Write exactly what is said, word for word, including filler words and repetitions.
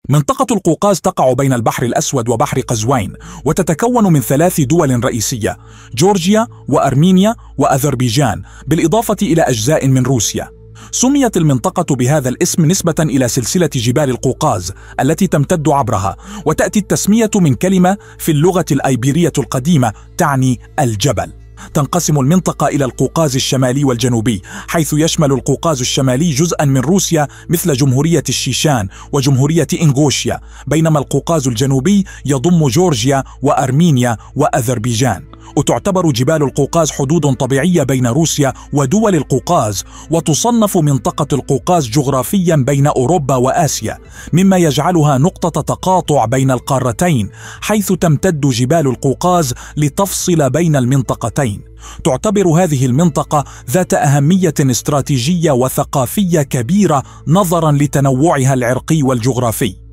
منطقة القوقاز تقع بين البحر الأسود وبحر قزوين، وتتكون من ثلاث دول رئيسية: جورجيا وأرمينيا وأذربيجان، بالإضافة إلى أجزاء من روسيا. سميت المنطقة بهذا الاسم نسبة إلى سلسلة جبال القوقاز التي تمتد عبرها، وتأتي التسمية من كلمة في اللغة الأيبيرية القديمة تعني الجبل. تنقسم المنطقة إلى القوقاز الشمالي والجنوبي، حيث يشمل القوقاز الشمالي جزءا من روسيا مثل جمهورية الشيشان وجمهورية إنغوشيا، بينما القوقاز الجنوبي يضم جورجيا وأرمينيا وأذربيجان. وتعتبر جبال القوقاز حدود طبيعية بين روسيا ودول القوقاز، وتصنف منطقة القوقاز جغرافيا بين أوروبا وآسيا، مما يجعلها نقطة تقاطع بين القارتين، حيث تمتد جبال القوقاز لتفصل بين المنطقتين. تعتبر هذه المنطقة ذات أهمية استراتيجية وثقافية كبيرة نظرا لتنوعها العرقي والجغرافي.